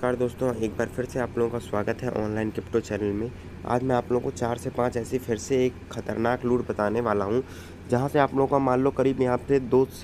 नमस्कार दोस्तों, एक बार फिर से आप लोगों का स्वागत है ऑनलाइन क्रिप्टो चैनल में। आज मैं आप लोगों को 4 से 5 ऐसी फिर से एक खतरनाक लूट बताने वाला हूं, जहां से आप लोगों का मान लो करीब यहाँ पे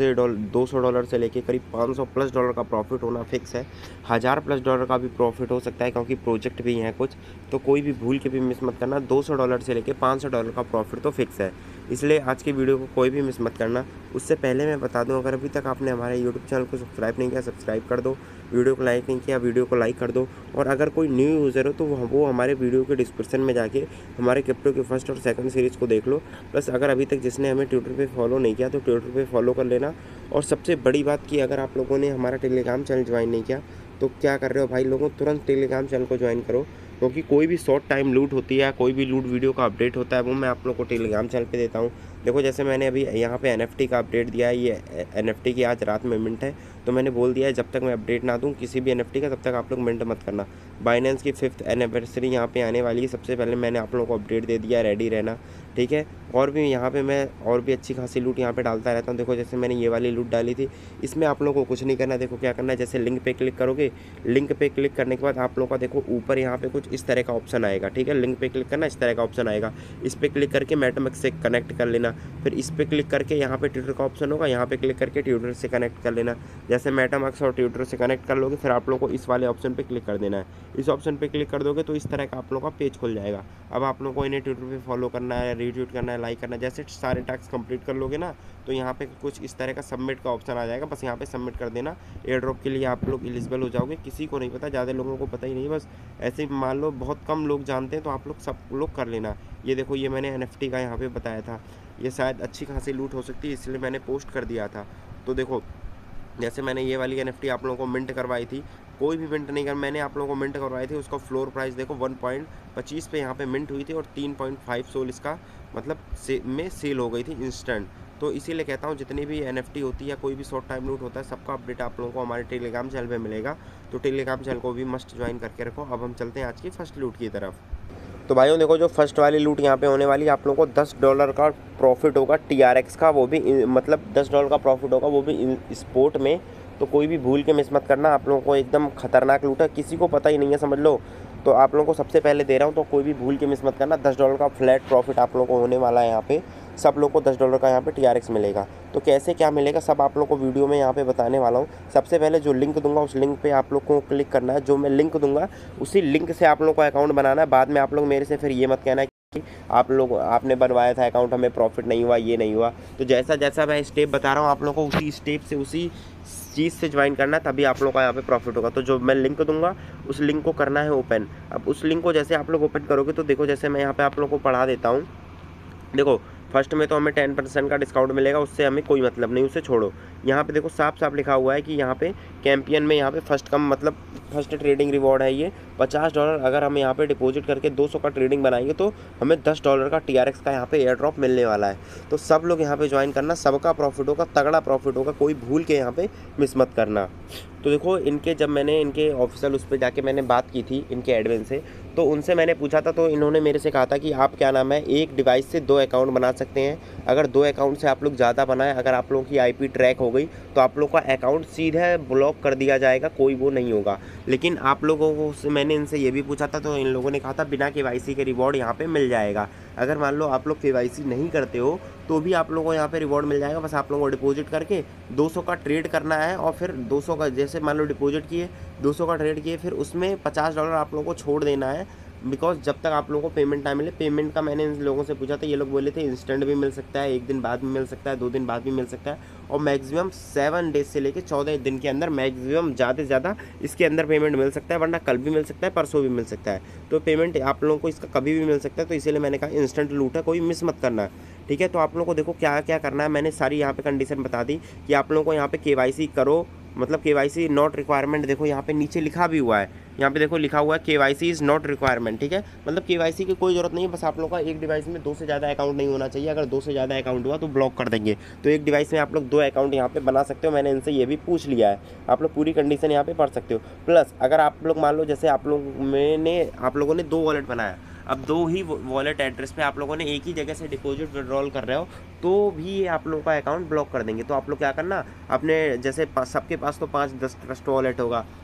$200 से लेके करीब $500+ का प्रॉफिट होना फिक्स है। $1000+ का भी प्रॉफिट हो सकता है, क्योंकि प्रोजेक्ट भी हैं कुछ, तो कोई भी भूल के भी मिस मत करना। $200 से लेके $500 का प्रॉफिट तो फिक्स है, इसलिए आज की वीडियो को कोई भी मिस मत करना। उससे पहले मैं बता दूं, अगर अभी तक आपने हमारे यूट्यूब चैनल को सब्सक्राइब नहीं किया, सब्सक्राइब कर दो। वीडियो को लाइक नहीं किया, वीडियो को लाइक कर दो। और अगर कोई न्यू यूज़र हो तो वो हमारे वीडियो के डिस्क्रिप्शन में जाके हमारे क्रिप्टो के फर्स्ट और सेकंड सीरीज़ को देख लो। प्लस अगर अभी तक जिसने हमें ट्विटर पे फॉलो नहीं किया तो ट्विटर पे फॉलो कर लेना। और सबसे बड़ी बात कि अगर आप लोगों ने हमारा टेलीग्राम चैनल ज्वाइन नहीं किया तो क्या कर रहे हो भाई लोगों, तुरंत टेलीग्राम चैनल को ज्वाइन करो, क्योंकि कोई भी शॉर्ट टाइम लूट होती है, कोई भी लूट वीडियो का अपडेट होता है, वो मैं आप लोग को टेलीग्राम चैनल पे देता हूँ। देखो, जैसे मैंने अभी यहाँ पे NFT का अपडेट दिया है, ये NFT की आज रात में मिंट है, तो मैंने बोल दिया है जब तक मैं अपडेट ना दूँ किसी भी NFT का, तब तक आप लोग मिंट मत करना। बाइनेंस की 5th एनिवर्सरी यहाँ पे आने वाली है, सबसे पहले मैंने आप लोगों को अपडेट दे दिया, रेडी रहना, ठीक है। और भी यहाँ पे मैं और भी अच्छी खासी लूट यहाँ पे डालता रहता हूँ। देखो, जैसे मैंने ये वाली लूट डाली थी, इसमें आप लोगों को कुछ नहीं करना। देखो क्या करना है, जैसे लिंक पे क्लिक करोगे, लिंक पे क्लिक करने के बाद आप लोगों का देखो ऊपर यहाँ पे कुछ इस तरह का ऑप्शन आएगा, ठीक है। लिंक पे क्लिक करना, इस तरह का ऑप्शन आएगा, इस पर क्लिक करके मेटामेक्स से कनेक्ट कर लेना। फिर इस पर क्लिक करके यहाँ पे ट्विटर का ऑप्शन होगा, यहाँ पे क्लिक करके ट्विटर से कनेक्ट कर लेना। जैसे मेटामेक्स और ट्विटर से कनेक्ट कर लोगे, फिर आप लोगों को इस वाले ऑप्शन पे क्लिक कर देना है। इस ऑप्शन पे क्लिक कर दोगे तो इस तरह का आप लोगों का पेज खुल जाएगा। अब आप लोगों को इन्हें ट्विटर पे फॉलो करना है, रीट्वीट करना है, लाइक करना है। जैसे सारे टास्क कंप्लीट कर लोगे ना, तो यहाँ पे कुछ इस तरह का सबमिट का ऑप्शन आ जाएगा, बस यहाँ पे सबमिट कर देना। एयर ड्रॉप के लिए आप लोग एलिजिबल हो जाओगे। किसी को नहीं पता, ज़्यादा लोगों को पता ही नहीं, बस ऐसे ही मान लो बहुत कम लोग जानते हैं, तो आप लोग सब लोग कर लेना। ये देखो, ये मैंने NFT का यहाँ पे बताया था, ये शायद अच्छी खासी लूट हो सकती है, इसलिए मैंने पोस्ट कर दिया था। तो देखो, जैसे मैंने ये वाली NFT आप लोगों को मिंट करवाई थी, कोई भी मिंट नहीं कर, मैंने आप लोगों को मिंट करवाई थी, उसका फ्लोर प्राइस देखो 1.25 पे यहाँ पे मिंट हुई थी, और 3.5 सोल इसका मतलब में सेल हो गई थी इंस्टेंट। तो इसीलिए कहता हूँ, जितनी भी NFT होती है या कोई भी शॉर्ट टाइम लूट होता है, सबका अपडेट आप लोगों को हमारे टेलीग्राम चैनल पे मिलेगा। तो टेलीग्राम चैनल को भी मस्ट ज्वाइन करके रखो। अब हम चलते हैं आज की फर्स्ट लूट की तरफ। तो भाइयों देखो, जो फर्स्ट वाली लूट यहाँ पे होने वाली है, आप लोगों को $10 का प्रॉफिट होगा TRX का, वो भी मतलब $10 का प्रॉफिट होगा, वो भी स्पोर्ट में। तो कोई भी भूल के मिस मत करना, आप लोगों को एकदम खतरनाक लूट है, किसी को पता ही नहीं है, समझ लो। तो आप लोगों को सबसे पहले दे रहा हूँ, तो कोई भी भूल के मिस मत करना। $10 का फ्लैट प्रॉफिट आप लोगों को होने वाला है। यहाँ पे सब लोग को $10 का यहाँ पे TRX मिलेगा। तो कैसे क्या मिलेगा सब आप लोग को वीडियो में यहाँ पे बताने वाला हूँ। सबसे पहले जो लिंक दूंगा, उस लिंक पे आप लोग को क्लिक करना है। जो मैं लिंक दूंगा उसी लिंक से आप लोग को अकाउंट बनाना है। बाद में आप लोग मेरे से फिर ये मत कहना कि आपने बनवाया था अकाउंट, हमें प्रॉफिट नहीं हुआ, ये नहीं हुआ। तो जैसा जैसा मैं स्टेप बता रहा हूँ, आप लोग को उसी स्टेप से, उसी चीज़ से ज्वाइन करना है, तभी आप लोग का यहाँ पे प्रॉफिट होगा। तो जो मैं लिंक दूंगा उस लिंक को करना है ओपन। अब उस लिंक को जैसे आप लोग ओपन करोगे, तो देखो, जैसे मैं यहाँ पे आप लोग को पढ़ा देता हूँ। देखो, फर्स्ट में तो हमें 10% का डिस्काउंट मिलेगा, उससे हमें कोई मतलब नहीं, उसे छोड़ो। यहाँ पे देखो साफ साफ लिखा हुआ है कि यहाँ पे कैंपियन में यहाँ पे फर्स्ट कम मतलब फर्स्ट ट्रेडिंग रिवॉर्ड है ये $50। अगर हम यहाँ पे डिपॉजिट करके 200 का ट्रेडिंग बनाएंगे तो हमें $10 का TRX का यहाँ पे एयर ड्रॉप मिलने वाला है। तो सब लोग यहाँ पे ज्वाइन करना, सबका प्रॉफिट होगा, तगड़ा प्रॉफिट होगा, कोई भूल के यहाँ पे मिस मत करना। तो देखो, जब मैंने इनके ऑफिशियल उस पर जाके मैंने बात की थी इनके एडमिन से, तो उनसे मैंने पूछा था, तो इन्होंने मेरे से कहा था कि आप क्या नाम है, एक डिवाइस से 2 अकाउंट बना सकते हैं। अगर 2 अकाउंट से आप लोग ज़्यादा बनाएं, अगर आप लोगों की IP ट्रैक हो गई, तो आप लोग का अकाउंट सीधे ब्लॉक कर दिया जाएगा, कोई वो नहीं होगा। लेकिन आप लोगों को मैंने इनसे ये भी पूछा था, तो इन लोगों ने कहा था बिना KYC के रिवॉर्ड यहाँ पे मिल जाएगा। अगर मान लो आप लोग KYC नहीं करते हो तो भी आप लोगों को यहाँ पे रिवॉर्ड मिल जाएगा। बस आप लोगों को डिपॉजिट करके 200 का ट्रेड करना है, और फिर 200 का, जैसे मान लो डिपॉजिट किए, 200 का ट्रेड किए, फिर उसमें $50 आप लोगों को छोड़ देना है। बिकॉज जब तक आप लोगों को पेमेंट ना मिले, पेमेंट का मैंने इन लोगों से पूछा था, ये लोग बोले थे इंस्टेंट भी मिल सकता है, 1 दिन बाद में मिल सकता है, 2 दिन बाद भी मिल सकता है, और मैक्सिमम 7 डेज से लेके 14 दिन के अंदर मैक्सिमम ज़्यादा से ज़्यादा इसके अंदर पेमेंट मिल सकता है, वरना कल भी मिल सकता है, परसों भी मिल सकता है। तो पेमेंट आप लोगों को इसका कभी भी मिल सकता है, तो इसीलिए मैंने कहा इंस्टेंट लूट है, कोई मिस मत करना, ठीक है। तो आप लोगों को देखो क्या क्या करना है, मैंने सारी यहाँ पे कंडीशन बता दी कि आप लोगों को यहाँ पे KYC करो, मतलब KYC नॉट रिक्वायरमेंट। देखो यहाँ पे नीचे लिखा भी हुआ है, यहाँ पे देखो लिखा हुआ है KYC इज़ नॉट रिक्वायरमेंट, ठीक है। मतलब KYC की कोई ज़रूरत नहीं है, बस आप लोग का एक डिवाइस में 2 से ज़्यादा अकाउंट नहीं होना चाहिए। अगर 2 से ज़्यादा अकाउंट हुआ तो ब्लॉक कर देंगे। तो एक डिवाइस में आप लोग 2 अकाउंट यहाँ पे बना सकते हो, मैंने इनसे ये भी पूछ लिया है, आप लोग पूरी कंडीशन यहाँ पे पढ़ सकते हो। प्लस अगर आप लोग मान लो, जैसे आप लोगों ने 2 वॉलेट बनाया, अब 2 ही वॉलेट एड्रेस पे आप लोगों ने एक ही जगह से डिपॉजिट विड्रॉल कर रहे हो, तो भी आप लोगों का अकाउंट ब्लॉक कर देंगे। तो आप लोग क्या करना, अपने जैसे सबके पास तो 5-10 ट्रस्ट वॉलेट होगा,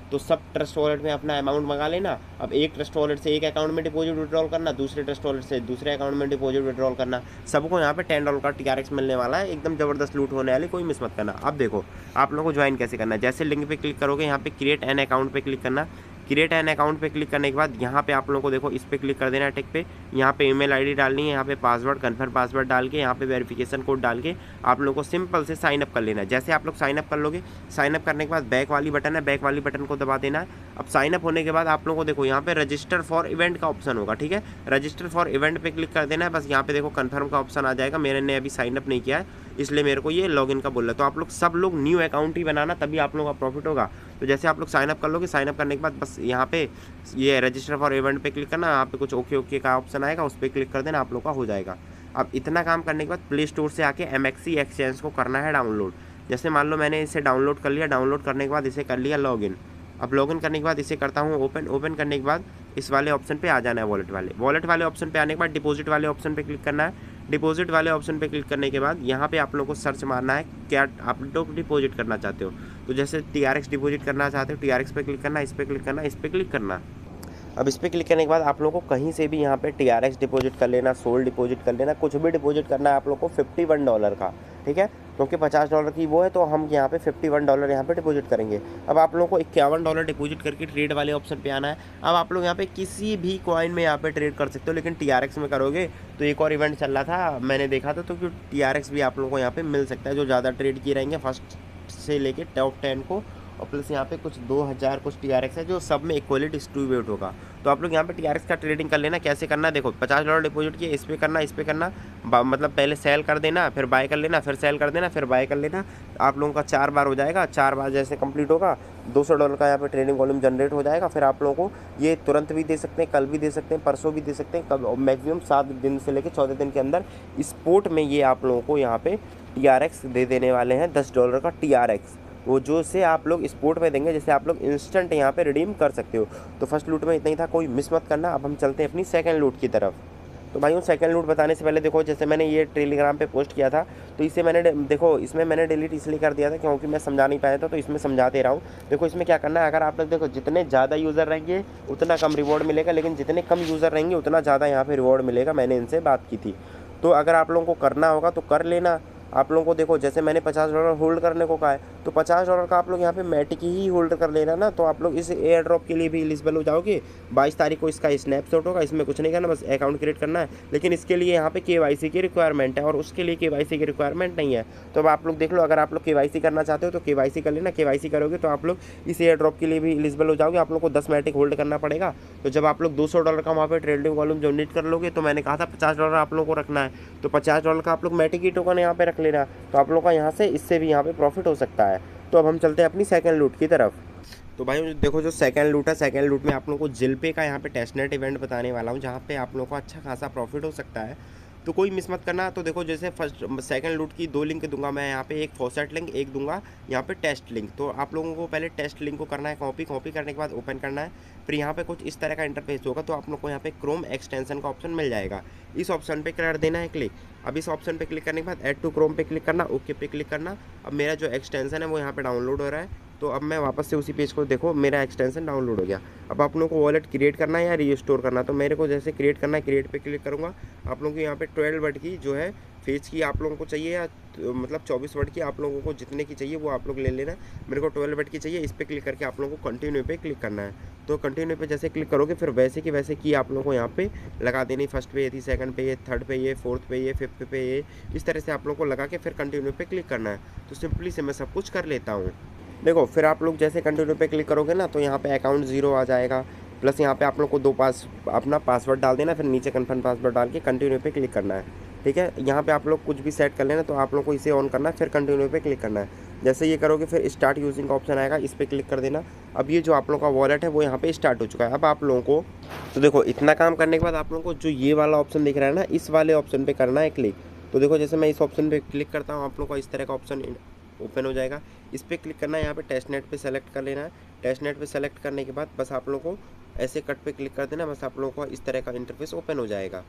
तो सब ट्रस्ट वॉलेट में अपना अमाउंट मंगा लेना। अब एक ट्रस्ट वॉलेट से एक अकाउंट में डिपॉजिट विड्रॉल करना, दूसरे ट्रस्ट वॉलेट से दूसरे अकाउंट में डिपॉजिट विड्रॉल करना। सबको यहाँ पे $10 का TRX मिलने वाला है, एकदम ज़बरदस्त लूट होने वाली, कोई मिस मत करना। अब देखो आप लोगों को ज्वाइन कैसे करना है। जैसे लिंक पे क्लिक करोगे, यहाँ पे क्रिएट एन अकाउंट पे क्लिक करना। क्रिएट एन अकाउंट पे क्लिक करने के बाद यहाँ पे आप लोगों को देखो इस पे क्लिक कर देना है टिक पे। यहाँ पे ईमेल आईडी डालनी है, यहाँ पे पासवर्ड कन्फर्म पासवर्ड डाल के यहाँ पे वेरिफिकेशन कोड डाल के आप लोगों को सिंपल से साइन अप कर लेना है। जैसे आप लोग साइन अप कर लोगे, साइन अप करने के बाद बैक वाली बटन है, बैक वाली बटन को दबा देना है। अब साइन अप होने के बाद आप लोगों को देखो यहाँ पे रजिस्टर फॉर इवेंट का ऑप्शन होगा, ठीक है। रजिस्टर फॉर इवेंट पे क्लिक कर देना है। बस यहाँ पे देखो कन्फर्म का ऑप्शन आ जाएगा। मैंने अभी साइन अप नहीं किया है इसलिए मेरे को ये लॉगिन का बोल रहा है। तो आप लोग सब लोग न्यू अकाउंट ही बनाना, तभी आप लोगों का प्रॉफिट होगा। तो जैसे आप लोग साइन अप कर लोगे, साइन अप करने के बाद बस यहाँ पे ये रजिस्टर फॉर इवेंट पे क्लिक करना। यहाँ पे कुछ ओके का ऑप्शन आएगा, उस पर क्लिक कर देना, आप लोग का हो जाएगा। अब इतना काम करने के बाद प्ले स्टोर से आके MXC एक्सचेंज को करना है डाउनलोड। जैसे मान लो मैंने इसे डाउनलोड कर लिया, डाउनलोड करने के बाद इसे कर लिया लॉगिन। अब लॉगिन करने के बाद इसे करता हूँ ओपन। ओपन करने के बाद इस वाले ऑप्शन पे आ जाना है, वॉलेट वाले ऑप्शन पे आने के बाद डिपॉजिट वाले ऑप्शन पे क्लिक करना है। डिपॉजिट वाले ऑप्शन पे क्लिक करने के बाद यहाँ पे आप लोगों को सर्च मारना है क्या आप लोग डिपॉजिट करना चाहते हो। तो जैसे TRX डिपॉजिट करना चाहते हो, TRX पे क्लिक करना, इस पर क्लिक करना, इस पर क्लिक करना। अब इस पर क्लिक करने के बाद आप लोगों को कहीं से भी यहाँ पे TRX डिपॉजिट कर लेना, सोल डिपॉजिट कर लेना, कुछ भी डिपॉजिट करना है आप लोग को $51 का, ठीक है। क्योंकि $50 की वो है तो हम यहाँ पे $51 यहाँ पे डिपॉजिट करेंगे। अब आप लोगों को $51 डिपॉजिट करके ट्रेड वाले ऑप्शन पे आना है। अब आप लोग यहाँ पे किसी भी कॉइन में यहाँ पे ट्रेड कर सकते हो, लेकिन TRX में करोगे तो एक और इवेंट चल रहा था मैंने देखा था, तो TRX भी आप लोगों को यहाँ पे मिल सकता है जो ज़्यादा ट्रेड किए रहेंगे फर्स्ट से लेके टॉप 10 को। और प्लस यहाँ पे कुछ 2000 कुछ TRX है जो सब में इक्वली डिस्ट्रीब्यूट होगा। तो आप लोग यहाँ पे TRX का ट्रेडिंग कर लेना। कैसे करना है देखो, $50 डिपॉजिट किए, इस पर करना, इस पर करना, मतलब पहले सेल कर देना, फिर बाय कर लेना, फिर सेल कर देना, फिर बाय कर लेना। आप लोगों का 4 बार हो जाएगा। 4 बार जैसे कंप्लीट होगा $200 का यहाँ पे ट्रेडिंग वॉल्यूम जनरेट हो जाएगा। फिर आप लोगों को ये तुरंत भी दे सकते हैं, कल भी दे सकते हैं, परसों भी दे सकते हैं, कब मैक्सिमम 7 दिन से लेकर 14 दिन के अंदर स्पोर्ट में ये आप लोगों को यहाँ पे TRX दे देने वाले हैं। $10 का TRX वो जो से आप लोग स्पोर्ट में देंगे, जैसे आप लोग इंस्टेंट यहाँ पे रिडीम कर सकते हो। तो फर्स्ट लूट में इतना ही था, कोई मिस मत करना। अब हम चलते हैं अपनी सेकंड लूट की तरफ। तो भाई सेकंड लूट बताने से पहले देखो, जैसे मैंने ये टेलीग्राम पे पोस्ट किया था तो इसे मैंने देखो इसमें मैंने डिलीट इसलिए कर दिया था क्योंकि मैं समझा नहीं पाया था, तो इसमें समझा दे रहा हूँ। देखो इसमें क्या करना है, अगर आप लोग देखो जितने ज़्यादा यूज़र रहेंगे उतना कम रिवॉर्ड मिलेगा, लेकिन जितने कम यूज़र रहेंगे उतना ज़्यादा यहाँ पर रिवॉर्ड मिलेगा। मैंने इनसे बात की थी, तो अगर आप लोगों को करना होगा तो कर लेना। आप लोगों को देखो जैसे मैंने $50 होल्ड करने को कहा है, तो $50 का आप लोग यहाँ पे मैटिक ही होल्ड कर लेना ना, तो आप लोग इस एयर ड्रॉप के लिए भी एलिजिबल हो जाओगे। 22 तारीख को इसका स्नैपशॉट होगा, इसमें कुछ नहीं करना, बस अकाउंट क्रिएट करना है। लेकिन इसके लिए यहाँ पे KYC की रिक्वायरमेंट है और उसके लिए KYC की रिक्वायरमेंट नहीं है। तो अब आप लोग देख लो, अगर आप लोग KYC करना चाहते हो तो KYC कर लेना। KYC करोगे तो आप लोग इस एयर ड्रॉप के लिए भी एलिजिबल हो जाओगे। आप लोग को 10 मैटिक होल्ड करना पड़ेगा। तो जब आप लोग $200 का वहाँ पे ट्रेडिंग वॉल्यूम जनरेट कर लोगे, तो मैंने कहा था $50 आप लोगों को रखना है, तो $50 का आप लोग मैटिक की टोकन यहाँ पे रख लेना। तो आप लोग का यहाँ से इससे भी यहाँ पे प्रॉफिट हो सकता है। तो अब हम चलते हैं अपनी सेकंड लूट की तरफ। तो भाई देखो जो सेकंड लूट है, सेकंड लूट में आप लोगों को जिलपे का यहाँ पे टेस्टनेट इवेंट बताने वाला हूँ, जहाँ पे आप लोगों को अच्छा खासा प्रॉफिट हो सकता है। तो कोई मिस मत करना। तो देखो जैसे फर्स्ट सेकंड लूट की 2 लिंक दूंगा मैं यहाँ पे, एक फॉसेट लिंक, एक दूंगा यहाँ पे टेस्ट लिंक। तो आप लोगों को पहले टेस्ट लिंक को करना है कॉपी करने के बाद ओपन करना है। फिर यहाँ पे कुछ इस तरह का इंटरफेस होगा, तो आप लोग को यहाँ पे क्रोम एक्सटेंशन का ऑप्शन मिल जाएगा। इस ऑप्शन पे कर देना है क्लिक। अब इस ऑप्शन पे क्लिक करने के बाद ऐड टू क्रोम पे क्लिक करना, ओके पे क्लिक करना। अब मेरा जो एक्सटेंशन है वो यहाँ पे डाउनलोड हो रहा है। तो अब मैं वापस से उसी पेज को देखो, मेरा एक्सटेंशन डाउनलोड हो गया। अब आप लोगों को वॉलेट क्रिएट करना है या रीस्टोर करना है, तो मेरे को जैसे क्रिएट करना है, क्रिएट पे क्लिक करूँगा। आप लोगों को यहाँ पे 12 वर्ड की जो है फेज की आप लोगों को चाहिए, या मतलब 24 वर्ड की आप लोगों को जितने की चाहिए वो आप लोग ले लेना। मेरे को 12 वर्ड की चाहिए। इस पर क्लिक करके आप लोगों को कंटिन्यू पे क्लिक करना है। तो कंटिन्यू पे जैसे क्लिक करोगे फिर वैसे की वैसे की आप लोगों को यहाँ पे लगा देनी। फर्स्ट पे ये थी, सेकंड पे ये, थर्ड पे ये, फोर्थ पे ये, फिफ्थ पे ये, इस तरह से आप लोगों को लगा के फिर कंटिन्यू पे क्लिक करना है। तो सिंपली से मैं सब कुछ कर लेता हूँ। देखो फिर आप लोग जैसे कंटिन्यू पे क्लिक करोगे ना, तो यहाँ पे अकाउंट 0 आ जाएगा। प्लस यहाँ पे आप लोग को अपना पासवर्ड डाल देना, फिर नीचे कन्फर्म पासवर्ड डाल के कंटिन्यू पे क्लिक करना है, ठीक है। यहाँ पे आप लोग कुछ भी सेट कर लेना, तो आप लोग को इसे ऑन करना है, फिर कंटिन्यू पे क्लिक करना है। जैसे ये करोगे फिर स्टार्ट यूजिंग का ऑप्शन आएगा, इस पर क्लिक कर देना। अब ये जो आप लोगों का वॉलेट है वो यहाँ पे स्टार्ट हो चुका है। अब आप लोगों को तो देखो इतना काम करने के बाद आप लोगों को जो ये वाला ऑप्शन दिख रहा है ना, इस वाले ऑप्शन पे करना है क्लिक। तो देखो जैसे मैं इस ऑप्शन पे क्लिक करता हूँ, आप लोगों का इस तरह का ऑप्शन ओपन हो जाएगा। इस पर क्लिक करना है, यहाँ पे टेस्टनेट पे सेलेक्ट कर लेना है। टेस्टनेट पे सेलेक्ट करने के बाद बस आप लोगों को ऐसे कट पे क्लिक कर देना, बस आप लोगों को इस तरह का इंटरफेस ओपन हो जाएगा।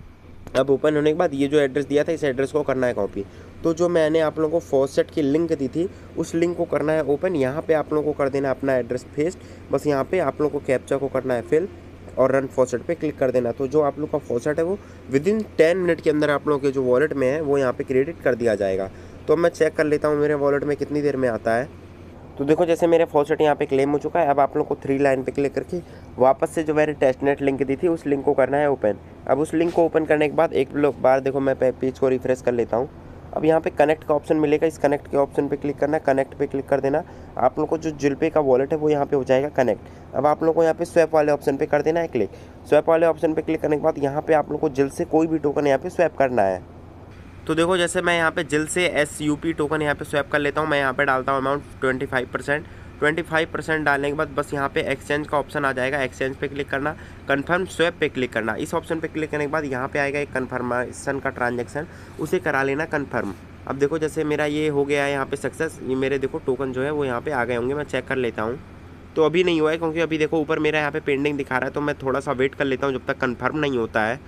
अब ओपन होने के बाद ये जो एड्रेस दिया था इस एड्रेस को करना है कॉपी। तो जो मैंने आप लोगों को फॉसेट की लिंक दी थी उस लिंक को करना है ओपन। यहाँ पे आप लोगों को कर देना है अपना एड्रेस पेस्ट। बस यहाँ पे आप लोगों को कैप्चा को करना है फिल और रन फॉसेट पे क्लिक कर देना। तो जो आप लोग का फॉसेट है वो विदिन 10 मिनट के अंदर आप लोगों के जो वॉलेट में है वो यहाँ पे क्रेडिट कर दिया जाएगा। तो मैं चेक कर लेता हूँ मेरे वॉलेट में कितनी देर में आता है। तो देखो जैसे मेरे फॉसेट यहाँ पे क्लेम हो चुका है। अब आप लोग को 3 लाइन पे क्लिक करके वापस से जो मैंने टेस्टनेट लिंक दी थी उस लिंक को करना है ओपन। अब उस लिंक को ओपन करने के बाद एक बार देखो मैं पेज को रिफ्रेश कर लेता हूँ। अब यहाँ पे कनेक्ट का ऑप्शन मिलेगा, इस कनेक्ट के ऑप्शन पे क्लिक करना है, कनेक्ट पे क्लिक कर देना। आप लोग को जो जिलपे का वॉलेट है वो यहाँ पे हो जाएगा कनेक्ट। अब आप लोग को यहाँ पे स्वैप वाले ऑप्शन पे कर देना है क्लिक। स्वैप वाले ऑप्शन पे क्लिक करने के बाद यहाँ पे आप लोग को जिल से कोई भी टोकन यहाँ पे स्वैप करना है। तो देखो जैसे मैं यहाँ पे जिल से SUP टोकन यहाँ पे स्वैप कर लेता हूँ। मैं यहाँ पे डालता हूँ अमाउंट 25% डालने के बाद बस यहाँ पे एक्सचेंज का ऑप्शन आ जाएगा, एक्सचेंज पे क्लिक करना, कंफर्म स्वैप पे क्लिक करना। इस ऑप्शन पे क्लिक करने के बाद यहाँ पे आएगा एक कन्फर्मेशन का ट्रांजैक्शन, उसे करा लेना कन्फर्म। अब देखो जैसे मेरा ये हो गया है यहाँ पे सक्सेस, ये मेरे देखो टोकन जो है वो यहाँ पे आ गए होंगे। मैं चेक कर लेता हूँ। तो अभी नहीं हुआ है क्योंकि अभी देखो ऊपर मेरा यहाँ पे पेंडिंग दिखा रहा है। तो मैं थोड़ा सा वेट कर लेता हूँ जब तक कन्फर्म नहीं होता है।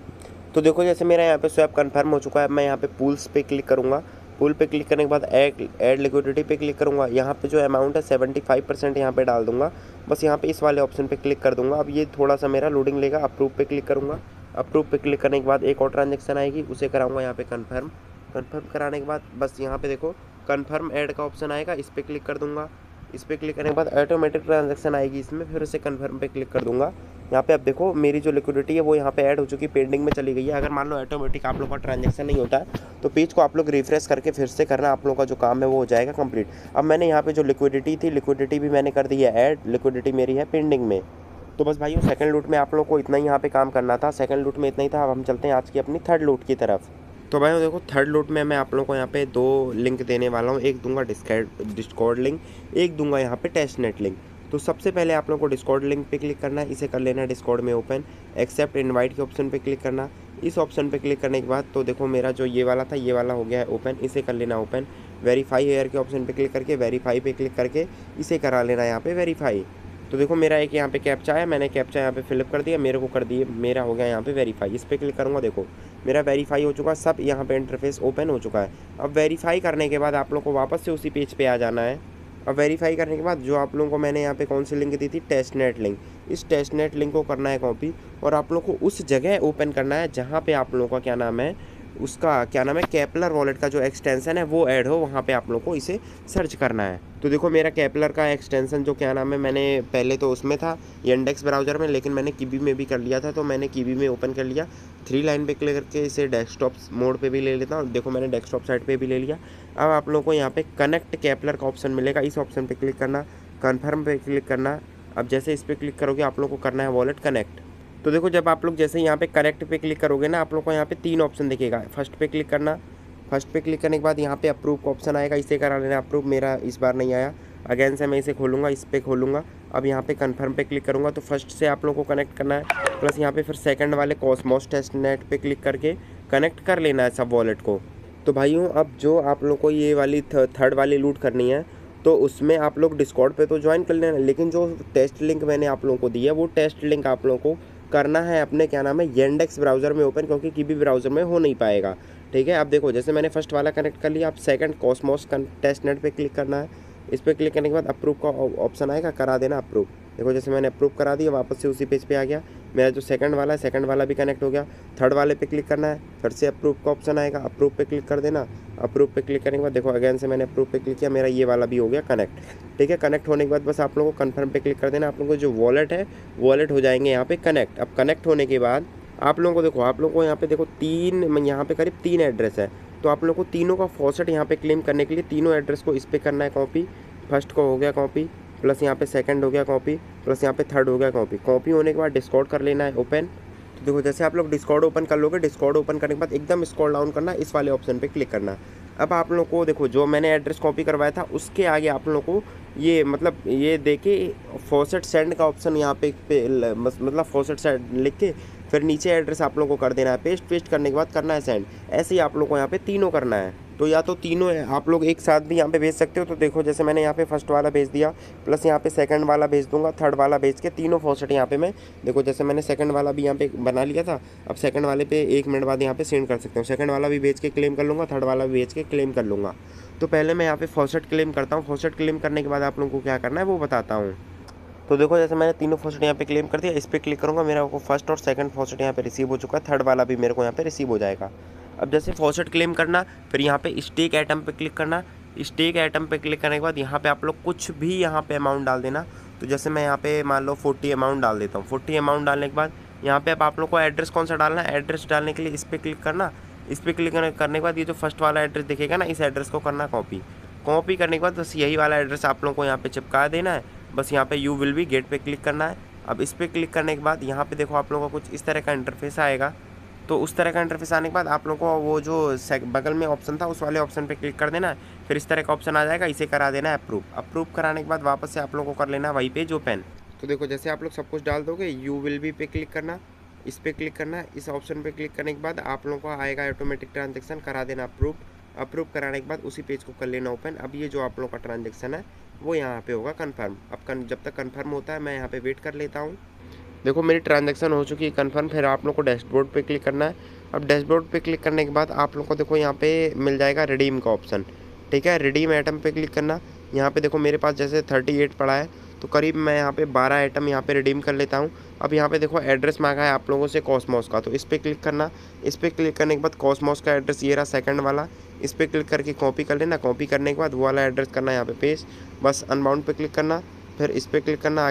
तो देखो जैसे मेरा यहाँ पे स्वैप कन्फर्म हो चुका है। मैं यहाँ पे पूल्स पे क्लिक करूँगा। पूल पे क्लिक करने के बाद ऐड लिक्विडिटी पे क्लिक करूँगा। यहाँ पे जो अमाउंट है 75% यहाँ पे डाल दूँगा। बस यहाँ पे इस वाले ऑप्शन पे क्लिक कर दूँगा। अब ये थोड़ा सा मेरा लोडिंग लेगा। अप्रूव पे क्लिक करूँगा। अप्रूव पे क्लिक करने के बाद एक और ट्रांजेक्शन आएगी, उसे कराऊँगा यहाँ पे कन्फर्म। कन्फर्म कराने के बाद बस यहाँ पे देखो कन्फर्म ऐड का ऑप्शन आएगा, इस पर क्लिक कर दूँगा। इस पर क्लिक करने के बाद ऑटोमेटिक ट्रांजैक्शन आएगी इसमें, फिर उसे कन्फर्म पे क्लिक कर दूँगा। यहाँ पे अब देखो मेरी जो लिक्विडिटी है वो यहाँ पे ऐड हो चुकी, पेंडिंग में चली गई है। अगर मान लो ऑटोमेटिक आप लोग का ट्रांजैक्शन नहीं होता है तो पेज को आप लोग रिफ्रेश करके फिर से करना, आप लोग का जो काम है वो हो जाएगा कंप्लीट। अब मैंने यहाँ पे जो लिक्विडिटी थी, लिक्विडिटी भी मैंने कर दी है ऐड, लिक्विडिटी मेरी है पेंडिंग में। तो बस भाइयों सेकंड लूट में आप लोग को इतना ही यहाँ पे काम करना था। सेकंड लूट में इतना ही था। अब हम चलते हैं आज की अपनी थर्ड लूट की तरफ। तो भाई देखो थर्ड लूट में मैं आप लोगों को यहाँ पे 2 लिंक देने वाला हूँ। एक दूंगा डिस्कॉर्ड लिंक, एक दूंगा यहाँ पे टेस्टनेट लिंक। तो सबसे पहले आप लोगों को डिस्कॉर्ड लिंक पे क्लिक करना है, इसे कर लेना है डिस्कॉर्ड में ओपन। एक्सेप्ट इनवाइट के ऑप्शन पे क्लिक करना। इस ऑप्शन पे क्लिक करने के बाद तो देखो मेरा जो ये वाला था ये वाला हो गया है ओपन, इसे कर लेना ओपन। वेरीफाई हेयर के ऑप्शन पे क्लिक करके वेरीफाई पे क्लिक करके इसे करा लेना यहाँ पे वेरीफाई। तो देखो मेरा एक यहाँ पे कैप्चा है, मैंने कैप्चा यहाँ पे फिलअप कर दिया, मेरे को कर दिए, मेरा हो गया यहाँ पे वेरीफाई। इस पर क्लिक करूँगा, देखो मेरा वेरीफाई हो चुका, सब यहाँ पे इंटरफेस ओपन हो चुका है। अब वेरीफाई करने के बाद आप लोग को वापस से उसी पेज पे आ जाना है। अब वेरीफाई करने के बाद जो आप लोगों को मैंने यहाँ पे कौन सी लिंक दी थी, टेस्टनेट लिंक, इस टेस्टनेट लिंक को करना है कॉपी और आप लोग को उस जगह ओपन करना है जहाँ पे आप लोगों का क्या नाम है, उसका क्या नाम है, केपलर वॉलेट का जो एक्सटेंशन है वो ऐड हो, वहाँ पे आप लोग को इसे सर्च करना है। तो देखो मेरा केपलर का एक्सटेंशन जो क्या नाम है, मैंने पहले तो उसमें था यांडेक्स ब्राउज़र में, लेकिन मैंने कीबी में भी कर लिया था, तो मैंने कीबी में ओपन कर लिया। 3 लाइन पे क्लिक करके इसे डेस्कटॉप मोड पे भी ले लेता हूँ। देखो मैंने डेस्कटॉप साइड पे भी ले लिया। अब आप लोगों को यहाँ पे कनेक्ट केपलर का ऑप्शन मिलेगा, इस ऑप्शन पे क्लिक करना, कन्फर्म पे क्लिक करना। अब जैसे इस पर क्लिक करोगे आप लोग को करना है वॉलेट कनेक्ट। तो देखो जब आप लोग जैसे यहाँ पे कनेक्ट पे क्लिक करोगे ना, आप लोग को यहाँ पे 3 ऑप्शन दिखेगा। फर्स्ट पे क्लिक करना, फर्स्ट पे क्लिक करने के बाद यहाँ पे अप्रूव का ऑप्शन आएगा, इसे करा लेना अप्रूव। मेरा इस बार नहीं आया, अगेन से मैं इसे खोलूँगा, इस पर खोलूँगा। अब यहाँ पे कन्फर्म पे क्लिक करूँगा तो फर्स्ट से आप लोग को कनेक्ट करना है, प्लस यहाँ पे फिर सेकंड वाले कॉस्मोस टेस्टनेट पे क्लिक करके कनेक्ट कर लेना है सब वॉलेट को। तो भाइयों अब जो आप लोग को ये वाली थर्ड वाली लूट करनी है तो उसमें आप लोग डिस्कॉर्ड पे तो ज्वाइन कर लेना, लेकिन जो टेस्ट लिंक मैंने आप लोगों को दी है वो टेस्ट लिंक आप लोगों को करना है अपने क्या नाम है यांडेक्स ब्राउज़र में ओपन, क्योंकि किसी भी ब्राउज़र में हो नहीं पाएगा। ठीक है, अब देखो जैसे मैंने फर्स्ट वाला कनेक्ट कर लिया, अब सेकंड कॉस्मोस टेस्टनेट पे क्लिक करना है। इस पर क्लिक करने के बाद अप्रूव का ऑप्शन आएगा, करा देना अप्रूव। देखो जैसे मैंने अप्रूव करा दिया, वापस से उसी पेज पे आ गया। मेरा जो सेकंड वाला है सेकंड वाला भी कनेक्ट हो गया। थर्ड वाले पे क्लिक करना है, फिर से अप्रूव का ऑप्शन आएगा, अप्रूव पे क्लिक कर देना। अप्रूव पे क्लिक करने के बाद देखो अगेन से मैंने अप्रूव पे क्लिक किया, मेरा ये वाला भी हो गया कनेक्ट। ठीक है, कनेक्ट होने के बाद बस आप लोगों को कन्फर्म पे क्लिक कर देना। आप लोगों को जो वॉलेट है वॉलेट हो जाएंगे यहाँ पे कनेक्ट। अब कनेक्ट होने के बाद आप लोगों को देखो, आप लोगों को यहाँ पे देखो यहाँ पे करीब 3 एड्रेस है। तो आप लोगों को तीनों का फॉसेट यहाँ पे क्लेम करने के लिए तीनों एड्रेस को इस पर करना है कॉपी। फर्स्ट को हो गया कॉपी, प्लस यहाँ पे सेकंड हो गया कॉपी, प्लस यहाँ पे थर्ड हो गया कॉपी। कॉपी होने के बाद डिस्कॉर्ड कर लेना है ओपन। तो देखो जैसे आप लोग डिस्कॉर्ड ओपन कर लोगे, डिस्कॉर्ड ओपन करने के बाद एकदम स्क्रॉल डाउन करना, इस वाले ऑप्शन पे क्लिक करना। अब आप लोग को देखो जो मैंने एड्रेस कॉपी करवाया था उसके आगे आप लोग को ये मतलब ये देके फॉसेट सेंड का ऑप्शन यहाँ पे मतलब फॉसेट सेंड लिख के फिर नीचे एड्रेस आप लोग को कर देना है पेस्ट। पेस्ट करने के बाद करना है सेंड। ऐसे ही आप लोग को यहाँ पे तीनों करना है। तो या तो तीनों आप लोग एक साथ भी यहाँ पे भेज सकते हो। तो देखो जैसे मैंने यहाँ पे फर्स्ट वाला भेज दिया, प्लस यहाँ पे सेकंड वाला भेज दूंगा, थर्ड वाला भेज के तीनों फॉसेट यहाँ पे मैं देखो जैसे मैंने सेकंड वाला भी यहाँ पे बना लिया था। अब सेकंड वाले पे 1 मिनट बाद यहाँ पे सेंड कर सकते हो। सेकंड वाला भी भेज के क्लेम कर लूँगा, थर्ड वाला भी भेज के क्लेम कर लूँगा। तो पहले मैं यहाँ पे फॉसेट क्लेम करता हूँ। फॉसेट क्लेम करने के बाद आप लोगों को क्या करना है वो बताता हूँ। तो देखो जैसे मैंने तीनों फॉसेट यहाँ पे क्लेम कर दिया, इस पर क्लिक करूँगा, मेरा को फर्स्ट और सेकंड फॉसेट यहाँ पे रिसीव हो चुका है, थर्ड वाला भी मेरे को यहाँ पे रिसीव हो जाएगा। अब जैसे फॉसेट क्लेम करना, फिर यहाँ पे स्टेक आइटम पे क्लिक करना। स्टेक आइटम पे क्लिक करने के बाद यहाँ पे आप लोग कुछ भी यहाँ पे अमाउंट डाल देना। तो जैसे मैं यहाँ पे मान लो 40 अमाउंट डाल देता हूँ। 40 अमाउंट डालने के बाद यहाँ पे अब आप लोग को एड्रेस कौन सा डालना है, एड्रेस डालने के लिए इस पर क्लिक करना। इस पर क्लिक करने के बाद ये जो फर्स्ट वाला एड्रेस दिखेगा ना, इस एड्रेस को करना कॉपी। कॉपी करने के बाद बस यही वाला एड्रेस आप लोगों को यहाँ पे चिपका देना है। बस यहाँ पे यू विल बी गेट पे क्लिक करना है। अब इस पर क्लिक करने के बाद यहाँ पे देखो आप लोगों को कुछ इस तरह का इंटरफेस आएगा। तो उस तरह का इंटरफेस आने के बाद आप लोगों को वो जो बगल में ऑप्शन था उस वाले ऑप्शन पे क्लिक कर देना है। फिर इस तरह का ऑप्शन आ जाएगा, इसे करा देना है अप्रूव। अप्रूव कराने के बाद वापस से आप लोगों को कर लेना है वही पेज ओपन। तो देखो जैसे आप लोग सब कुछ डाल दोगे, यू विल बी पे क्लिक करना, इस पर क्लिक करना। इस ऑप्शन पे क्लिक करने के बाद आप लोगों को आएगा ऑटोमेटिक ट्रांजेक्शन, करा देना अप्रूव। अप्रूव कराने के बाद उसी पेज को कर लेना ओपन। अब ये जो आप लोगों का ट्रांजेक्शन है वो यहाँ पे होगा कन्फर्म। अब जब तक कन्फर्म होता है मैं यहाँ पे वेट कर लेता हूँ। देखो मेरी ट्रांजैक्शन हो चुकी है कन्फर्म। फिर आप लोग को डैशबोर्ड पे क्लिक करना है। अब डैशबोर्ड पे क्लिक करने के बाद आप लोग को देखो यहाँ पे मिल जाएगा रिडीम का ऑप्शन, ठीक है। रिडीम आइटम पे क्लिक करना। यहाँ पे देखो मेरे पास जैसे 38 पड़ा है, तो करीब मैं यहाँ पे 12 आइटम यहाँ पे रिडीम कर लेता हूँ। अब यहाँ पे देखो एड्रेस मांगा है आप लोगों से कॉस्मोस का, तो इस पर क्लिक करना। इस पर क्लिक करने के बाद कॉस्मोस का एड्रेस ये रहा सेकंड वाला, इस पर क्लिक करके कॉपी कर लेना। कॉपी करने के बाद वो वाला एड्रेस करना यहाँ पे पेस्ट, बस अनबाउंड पे क्लिक करना। फिर इस पर क्लिक करना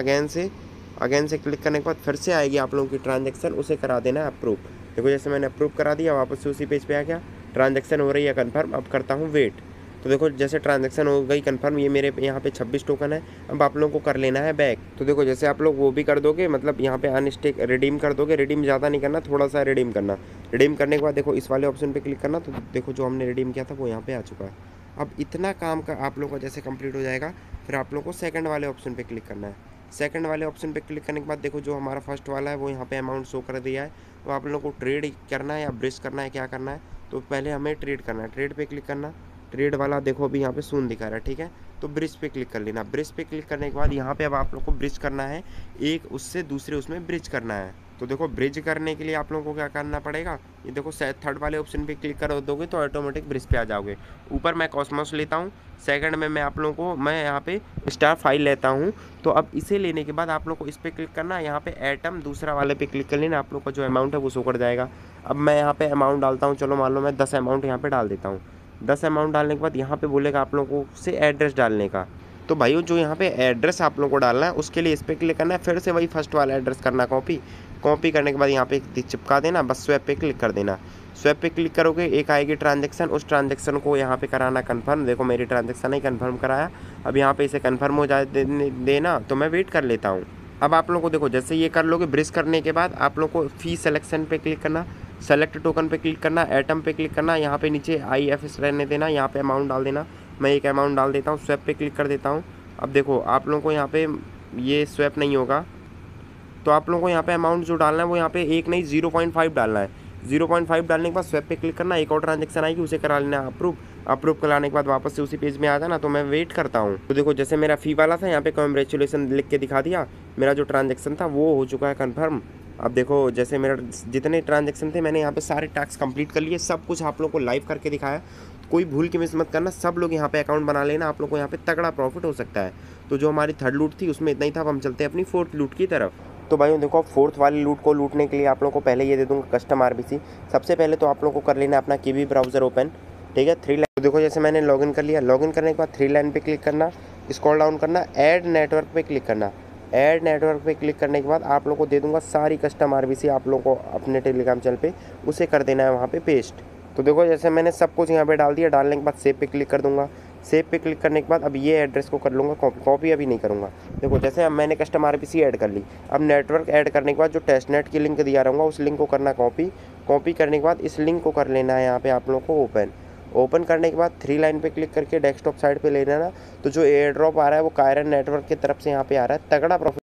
अगेन से क्लिक करने के बाद फिर से आएगी आप लोगों की ट्रांजैक्शन, उसे करा देना है अप्रूव। देखो जैसे मैंने अप्रूव करा दिया, वापस से उसी पेज पे आ गया। ट्रांजैक्शन हो रही है कन्फर्म। अब करता हूँ वेट। तो देखो जैसे ट्रांजैक्शन हो गई कन्फर्म, ये मेरे यहाँ पे 26 टोकन है। अब आप लोगों को कर लेना है बैक। तो देखो जैसे आप लोग वो भी कर दोगे, मतलब यहाँ पे अनस्टेक रिडीम कर दोगे। रिडीम ज़्यादा नहीं करना, थोड़ा सा रिडीम करना। रिडीम करने के बाद देखो इस वाले ऑप्शन पे क्लिक करना। तो देखो जो हमने रिडीम किया था वो यहाँ पे आ चुका है। अब इतना काम का आप लोगों का जैसे कंप्लीट हो जाएगा, फिर आप लोगों को सेकंड वाले ऑप्शन पे क्लिक करना है। सेकंड वाले ऑप्शन पे क्लिक करने के बाद देखो जो हमारा फर्स्ट वाला है वो यहाँ पे अमाउंट शो कर दिया है। तो आप लोगों को ट्रेड करना है या ब्रिज करना है, क्या करना है। तो पहले हमें ट्रेड करना है, ट्रेड पे क्लिक करना। ट्रेड वाला देखो अभी यहाँ पे शून्य दिखा रहा है, ठीक है। तो ब्रिज पे क्लिक कर लेना। ब्रिज पे क्लिक करने के बाद यहाँ पे अब आप लोग को ब्रिज करना है, एक उससे दूसरे उसमें ब्रिज करना है। तो देखो ब्रिज करने के लिए आप लोगों को क्या करना पड़ेगा, ये देखो थर्ड वाले ऑप्शन पे क्लिक कर दोगे तो ऑटोमेटिक ब्रिज पे आ जाओगे। ऊपर मैं कॉस्मोस लेता हूँ, सेकंड में मैं आप लोगों को मैं यहाँ पे स्टार फाइल लेता हूँ। तो अब इसे लेने के बाद आप लोग को इस पर क्लिक करना है, यहाँ पे एटम दूसरा वाले पे क्लिक कर लेना। आप लोग का जो अमाउंट है वो शो कर जाएगा। अब मैं यहाँ पे अमाउंट डालता हूँ, चलो मान लो मैं 10 अमाउंट यहाँ पे डाल देता हूँ। 10 अमाउंट डालने के बाद यहाँ पे बोलेगा आप लोगों से एड्रेस डालने का। तो भाइयों जो यहाँ पे एड्रेस आप लोगों को डालना है उसके लिए इस पर क्लिक करना है, फिर से वही फर्स्ट वाला एड्रेस करना कॉपी। कॉपी करने के बाद यहाँ पे चिपका देना, बस स्वैप पे क्लिक कर देना। स्वैप पे क्लिक करोगे एक आएगी ट्रांजैक्शन, उस ट्रांजैक्शन को यहाँ पे कराना कन्फर्म। देखो मेरी ट्रांजैक्शन ही कन्फर्म कराया। अब यहाँ पे इसे कन्फर्म हो जाए देना, तो मैं वेट कर लेता हूँ। अब आप लोगों को देखो जैसे ये कर लोगे, ब्रिज करने के बाद आप लोग को फी सिलेक्शन पे क्लिक करना, सेलेक्ट टोकन पे क्लिक करना, एटम पे क्लिक करना। यहाँ पे नीचे IFS रहने देना, यहाँ पे अमाउंट डाल देना। मैं एक अमाउंट डाल देता हूँ, स्वैप पे क्लिक कर देता हूँ। अब देखो आप लोगों को यहाँ पे ये स्वैप नहीं होगा, तो आप लोगों को यहाँ पे अमाउंट जो डालना है वो यहाँ पे एक नहीं 0.5 डालना है। 0.5 डालने के बाद स्वैप पे क्लिक करना, एक और ट्रांजैक्शन आएगी उसे करा लेना अप्रूव। अप्रूव कराने के बाद वापस से उसी पेज में आ जाना। तो मैं वेट करता हूँ। तो देखो जैसे मेरा फी वाला था यहाँ पे कॉन्ग्रेचुलेसन लिख के दिखा दिया, मेरा जो ट्रांजैक्शन था वो हो चुका है कन्फर्म। अब देखो जैसे मेरा जितने ट्रांजैक्शन थे मैंने यहाँ पे सारे टास्क कंप्लीट कर लिए, सब कुछ आप लोग को लाइव करके दिखाया। कोई भूल की मिस मत करना, सब लोग यहाँ पे अकाउंट बना लेना, आप लोग को यहाँ पे तगड़ा प्रॉफिट हो सकता है। तो जो हमारी थर्ड लूट थी उसमें इतना ही था। अब हम चलते हैं अपनी फोर्थ लूट की तरफ। तो भाइयों देखो फोर्थ वाली लूट को लूटने के लिए आप लोगों को पहले ये दे दूँगा कस्टम RBC। सबसे पहले तो आप लोगों को कर लेना अपना कीवी ब्राउज़र ओपन, ठीक है। 3 लाइन। तो देखो जैसे मैंने लॉगिन कर लिया, लॉगिन करने के बाद 3 लाइन पे क्लिक करना, स्क्रॉल डाउन करना, ऐड नेटवर्क पे क्लिक करना। ऐड नेटवर्क पे क्लिक करने के बाद आप लोग को दे दूंगा सारी कस्टम RBC आप लोग को अपने टेलीग्राम चैनल पे, उसे कर देना है वहाँ पे पेस्ट। तो देखो जैसे मैंने सब कुछ यहाँ पे डाल दिया, डालने के बाद सेव पे क्लिक कर दूंगा। सेव पे क्लिक करने के बाद अब ये एड्रेस को कर लूँगा कॉपी, कॉपी अभी नहीं करूँगा। देखो जैसे अब मैंने कस्टम RBC ऐड कर ली। अब नेटवर्क ऐड करने के बाद जो टेस्टनेट की लिंक दिया रहूँगा उस लिंक को करना कॉपी। कॉपी करने के बाद इस लिंक को कर लेना है यहाँ पे आप लोग को ओपन। ओपन करने के बाद 3 लाइन पे क्लिक करके डेस्कटॉप साइड पे ले लेना। तो जो एयर ड्रॉप आ रहा है वो कायरन नेटवर्क की तरफ से यहाँ पे आ रहा है, तगड़ा प्रॉफिट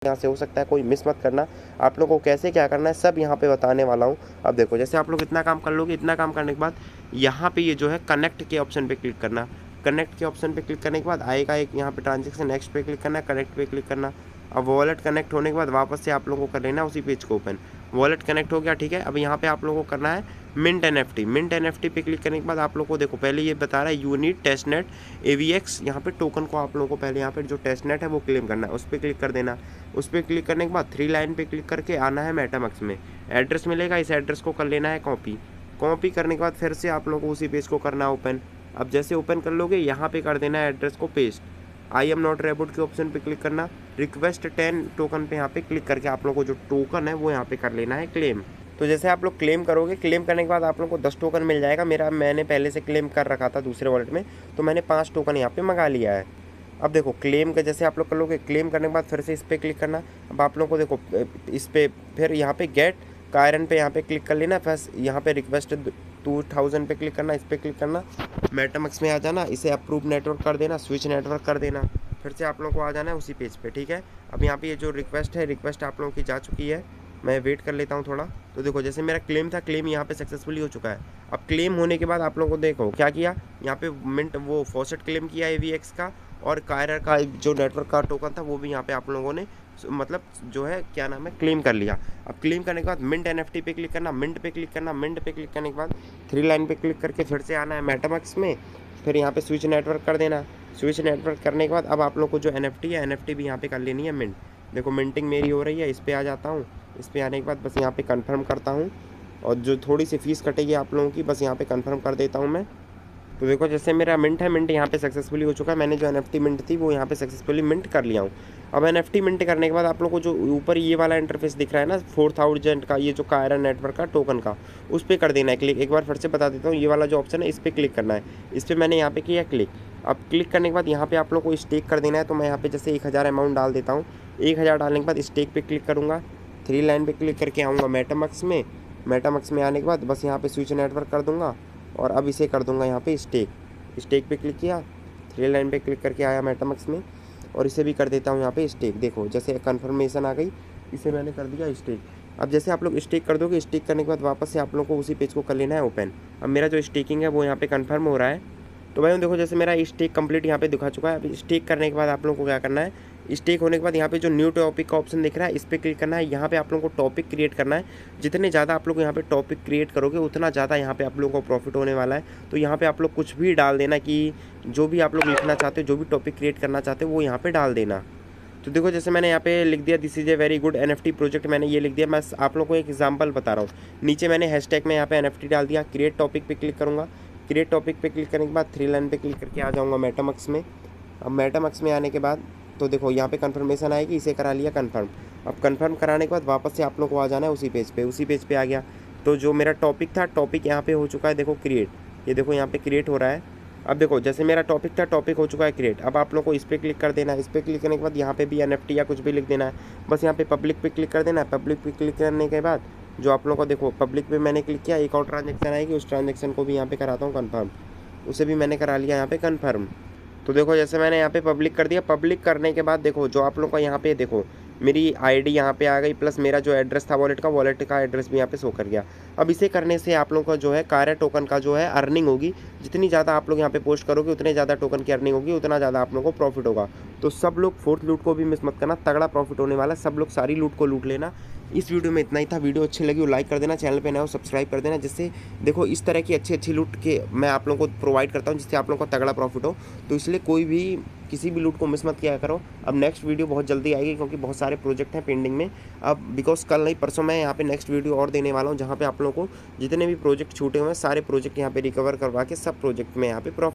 यहाँ से हो सकता है, कोई मिस मत करना। आप लोगों को कैसे क्या करना है सब यहाँ पे बताने वाला हूँ। अब देखो जैसे आप लोग इतना काम कर लोगे, इतना काम करने के बाद यहाँ पे ये जो है कनेक्ट के ऑप्शन पे क्लिक करना। कनेक्ट के ऑप्शन पे क्लिक करने के बाद आएगा एक यहाँ पे ट्रांजेक्शन, नेक्स्ट पे क्लिक करना, कनेक्ट पे क्लिक करना। अब वॉलेट कनेक्ट होने के बाद वापस से आप लोगों को कर लेना उसी पेज को ओपन। वॉलेट कनेक्ट हो गया, ठीक है। अब यहाँ पे आप लोगों को करना है मिंट एनएफटी। मिंट एनएफटी पे क्लिक करने के बाद आप लोगों को देखो पहले ये बता रहा है यू नीड टेस्टनेट AVX। यहाँ पे टोकन को आप लोगों को पहले यहाँ पे जो टेस्टनेट है वो क्लेम करना है, उस पर क्लिक कर देना। उस पर क्लिक करने के बाद 3 लाइन पे क्लिक करके आना है मेटामैक्स में। एड्रेस मिलेगा, इस एड्रेस को कर लेना है कॉपी। कॉपी करने के बाद फिर से आप लोगों को उसी पेज को करना है ओपन। अब जैसे ओपन कर लोगे यहाँ पे कर देना है एड्रेस को paste. I am not robot के ऑप्शन पे क्लिक करना। रिक्वेस्ट 10 टोकन पे यहाँ पे क्लिक करके आप लोगों को जो टोकन है वो यहाँ पे कर लेना है क्लेम। तो जैसे आप लोग क्लेम करोगे, क्लेम करने के बाद आप लोग को 10 टोकन मिल जाएगा। मैंने पहले से क्लेम कर रखा था दूसरे वॉलेट में, तो मैंने 5 टोकन यहाँ पे मंगा लिया है। अब देखो क्लेम का जैसे आप लोग कर लोगे, क्लेम करने के बाद फिर से इस पर क्लिक करना। अब आप लोग को देखो इस पर फिर यहाँ पे गेट का आयरन पे यहाँ पे क्लिक कर लेना। फिर यहाँ पे रिक्वेस्ट 2000 पे क्लिक करना, इस पर क्लिक करना। मेटामैक्स में आ जाना, इसे अप्रूव नेटवर्क कर देना, स्विच नेटवर्क कर देना। फिर से आप लोगों को आ जाना है उसी पेज पे, ठीक है। अब यहाँ पे ये जो रिक्वेस्ट है, रिक्वेस्ट आप लोगों की जा चुकी है। मैं वेट कर लेता हूँ थोड़ा। तो देखो जैसे मेरा क्लेम था, क्लेम यहाँ पे सक्सेसफुली हो चुका है। अब क्लेम होने के बाद आप लोगों को देखो क्या किया, यहाँ पे मिंट वो फॉसेट क्लेम किया AVX का, और कायरर का जो नेटवर्क का टोकन था वो भी यहाँ पे आप लोगों ने मतलब जो है क्या नाम है क्लेम कर लिया। अब क्लेम करने के बाद मिंट एनएफटी पे क्लिक करना, मिंट पे क्लिक करना। मिंट पे क्लिक करने के बाद 3 लाइन पे क्लिक करके फिर से आना है मेटामैक्स में। फिर यहाँ पे स्विच नेटवर्क कर देना। स्विच नेटवर्क करने के बाद अब आप लोग को जो एनएफटी है, एनएफटी भी यहाँ पे कर लेनी है मिंट। देखो मिंटिंग मेरी हो रही है, इस पर आ जाता हूँ। इस पर आने के बाद बस यहाँ पे कन्फर्म करता हूँ, और जो थोड़ी सी फीस कटेगी आप लोगों की बस यहाँ पे कन्फर्म कर देता हूँ मैं। तो देखो जैसे मेरा मिंट है, मिंट यहाँ पे सक्सेसफुली हो चुका है। मैंने जो एनएफटी मिंट थी वो यहाँ पे सक्सेसफुली मिंट कर लिया हूँ। अब एनएफटी मिंट करने के बाद आप लोग को जो ऊपर ये वाला इंटरफेस दिख रहा है ना 4000 का, ये जो कायरन नेटवर्क का टोकन का, उस पर कर देना है क्लिक। एक बार फिर से बता देता हूँ, ये वाला जो ऑप्शन है इस पर क्लिक करना है। इस पर मैंने यहाँ पे किया क्लिक। अब क्लिक करने के बाद यहाँ पे आप लोग को स्टेक कर देना है। तो मैं यहाँ पे जैसे 1000 अमाउंट डाल देता हूँ। 1000 डालने के बाद स्टेक पे क्लिक करूँगा। 3 लाइन पे क्लिक करके आऊँगा मेटामैक्स में। मेटामैक्स में आने के बाद बस यहाँ पे स्विच नेटवर्क कर दूँगा, और अब इसे कर दूँगा यहाँ पे स्टेक। स्टेक पे क्लिक किया, 3 लाइन पे क्लिक करके आया मेटामैक्स में, और इसे भी कर देता हूँ यहाँ पे स्टेक। देखो जैसे कन्फर्मेशन आ गई, इसे मैंने कर दिया स्टेक। अब जैसे आप लोग स्टेक कर दोगे, स्टेक करने के बाद वापस से आप लोग को उसी पेज को कर लेना है ओपन। अब मेरा जो स्टेकिंग है वो यहाँ पे कन्फर्म हो रहा है। तो भाई देखो जैसे मेरा स्टेक कंप्लीट यहाँ पे दिखा चुका है। अब स्टेक करने के बाद आप लोगों को क्या करना है, स्टेक होने के बाद यहाँ पे जो न्यू टॉपिक का ऑप्शन दिख रहा है इस पर क्लिक करना है। यहाँ पे आप लोगों को टॉपिक क्रिएट करना है। जितने ज़्यादा आप लोग यहाँ पे टॉपिक क्रिएट करोगे उतना ज़्यादा यहाँ पे आप लोगों को प्रॉफिट होने वाला है। तो यहाँ पे आप लोग कुछ भी डाल देना कि जो भी आप लोग लिखना चाहते हो, जो भी टॉपिक क्रिएट करना चाहते हो वो यहाँ पे डाल देना। तो देखो जैसे मैंने यहाँ पे लिख दिया this is a very good NFT project, मैंने ये लिख दिया। मैं आप लोगों को एक एग्जांपल बता रहा हूँ। नीचे मैंने हैशटैग में यहाँ पे NFT डाल दिया। क्रिएट टॉपिक पे क्लिक करूँगा। क्रिएट टॉपिक पे क्लिक करने के बाद 3 लाइन पे क्लिक करके आ जाऊँगा मेटामैक्स में। अब मेटामैक्स में आने के बाद तो देखो यहाँ पे कन्फर्मेशन आएगी, इसे करा लिया कन्फर्म। अब कन्फर्म कराने के बाद वापस से आप लोग को आ जाना है उसी पेज पे। उसी पेज पे आ गया। तो जो मेरा टॉपिक था, टॉपिक यहाँ पे हो चुका है देखो क्रिएट। ये देखो यहाँ पे क्रिएट हो रहा है। अब देखो जैसे मेरा टॉपिक था, टॉपिक हो चुका है क्रिएट। अब आप लोग को इस पर क्लिक कर देना है। इस पर क्लिक करने के बाद यहाँ पे भी NFT या कुछ भी लिख देना है। बस यहाँ पे पब्लिक पे क्लिक कर देना है। पब्लिक पे क्लिक करने के बाद जो आप लोग को देखो पब्लिक पे मैंने क्लिक किया, एक और ट्रांजेक्शन आएगी, उस ट्रांजेक्शन को भी यहाँ पे कराता हूँ कन्फर्म। उसे भी मैंने करा लिया यहाँ पे कन्फर्म। तो देखो जैसे मैंने यहाँ पे पब्लिक कर दिया। पब्लिक करने के बाद देखो जो आप लोग का यहाँ पे देखो मेरी ID यहाँ पे आ गई, प्लस मेरा जो एड्रेस था वॉलेट का एड्रेस भी यहाँ पे शो कर गया। अब इसे करने से आप लोगों का जो है कायरर टोकन का जो है अर्निंग होगी। जितनी ज़्यादा आप लोग यहाँ पे पोस्ट करोगे उतने ज़्यादा टोकन की अर्निंग होगी, उतना ज़्यादा आप लोगों को प्रॉफिट होगा। तो सब लोग फोर्थ लूट को भी मिस मत करना, तगड़ा प्रॉफिट होने वाला है। सब लोग सारी लूट को लूट लेना। इस वीडियो में इतना ही था। वीडियो अच्छी लगी हो लाइक कर देना, चैनल पे नए हो सब्सक्राइब कर देना, जिससे देखो इस तरह की अच्छी लूट के मैं आप लोगों को प्रोवाइड करता हूँ, जिससे आप लोगों को तगड़ा प्रॉफिट हो। तो इसलिए कोई भी किसी भी लूट को मिस मत किया करो। अब नेक्स्ट वीडियो बहुत जल्दी आएगी, क्योंकि बहुत सारे प्रोजेक्ट हैं पेंडिंग में। अब बिकॉज कल नहीं परसों मैं यहाँ पे नेक्स्ट वीडियो और देने वाला हूँ, जहाँ पे आप लोगों को जितने भी प्रोजेक्ट छूटे हुए हैं सारे प्रोजेक्ट यहाँ पे रिकवर करवा के सब प्रोजेक्ट में यहाँ पे